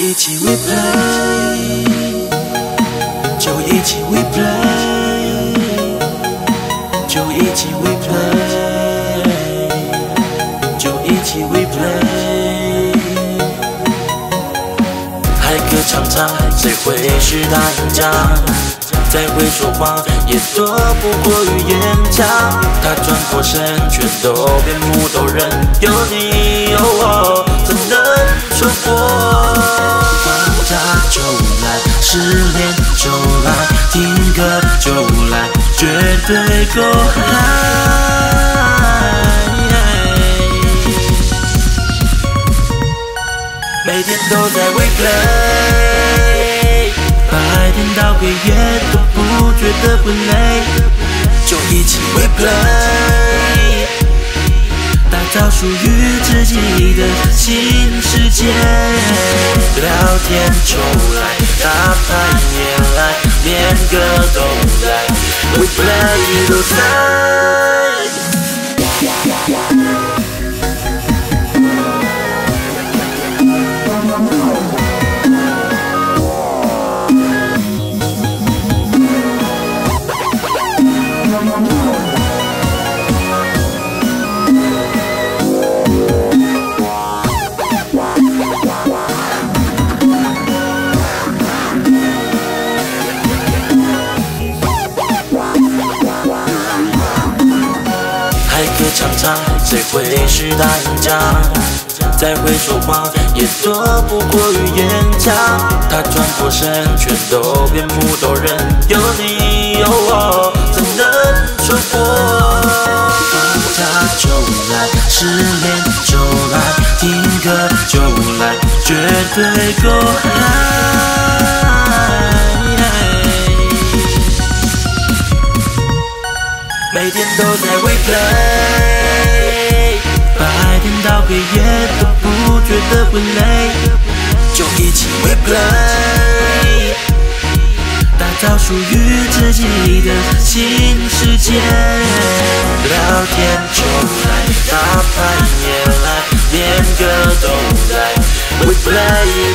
一起 we play， 就一起 we play， 就一起 we play， 就一起 we play。海歌唱唱，谁会是大赢家？再会说谎，也躲不过语言墙。他转过身，全都变木头人。有你有我，怎能错过？放假就来，失恋就来，听歌就来，绝对够嗨。每天都在 we play， 白天到黑夜都不觉得会累，就一起 we play， 打造属于自己的新世界。聊天就来，打牌也来，连歌都来 ，we play 都在。海歌唱唱，谁会是大赢家？再会说谎，也躲不过语言墙。他转过身，全都变木头人。有你有我，怎能错过？放假就来，失恋就来，听歌就来，绝对够嗨。每天都在 we play， 白天到黑夜都不觉得会累，就一起 we play， 打造属于自己的新世界。聊天就来，打牌也来，连歌都来 ，we play。